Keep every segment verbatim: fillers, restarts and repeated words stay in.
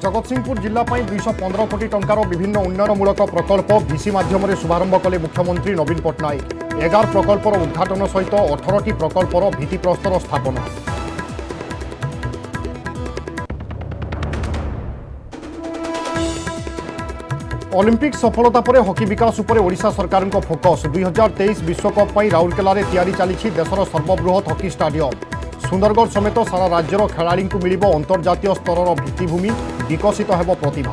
जगतसिंहपुर जिला दुईश पंद्रह कोटी टंकार विभिन्न उन्नयनमूलक प्रकल्प भिसी माध्यम शुभारंभ कले मुख्यमंत्री नवीन पट्टनायक एगार प्रकल्पर उद्घाटन सहित अठारह टी प्रकल्पर भित्तिप्रस्तर स्थापना। ओलंपिक सफलता पर हॉकी विकास उपर ओडिशा सरकार फोकस दुई हजार तेईस विश्वकप पर राउरकेला तैयारी चली देशर सर्वबृहत हॉकी स्टाडियम। सुंदरगढ़ समेत सारा राज्यर खेलाड़ी को मिल अंतर्जातीय स्तर भित्तिभूमि विकसित होब प्रतिभा।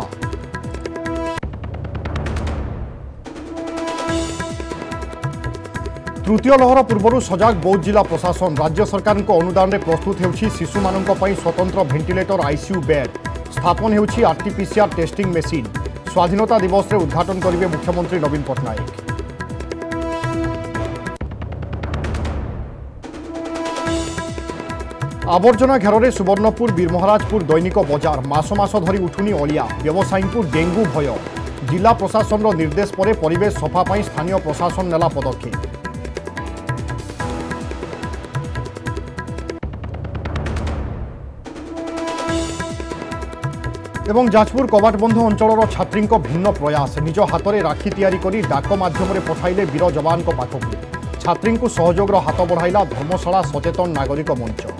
तृतीय लहर पूर्व सजग बौद्ध जिला प्रशासन राज्य सरकार अनुदान में प्रस्तुत होछि शिशु मानक पई स्वतंत्र भेंटिलेटर आईसीयू बेड स्थापन होछि आरटीपीसीआर टेस्टिंग मेसीन। स्वाधीनता दिवस रे उद्घाटन करेंगे मुख्यमंत्री नवीन पट्टनायक। आवर्जना घेर सुवर्णपुर बीरमहाराजपुर दैनिक बजार मास मास धरी उठुनी अलिया व्यवसायी को डेंगू भय। जिला प्रशासन निर्देश पर परिवेश सफा पर स्थानीय प्रशासन नेला पदक्षेप। एवं जाजपुर कवाटबंध अंचल छात्री भिन्न प्रयास निज हाथ में राखी तैयारी करी डाक माध्यम पठाइले वीर जवान पाखक। छात्री को सहयोग हाथ बढ़ाइला धर्मशाला सचेतन नागरिक मंच।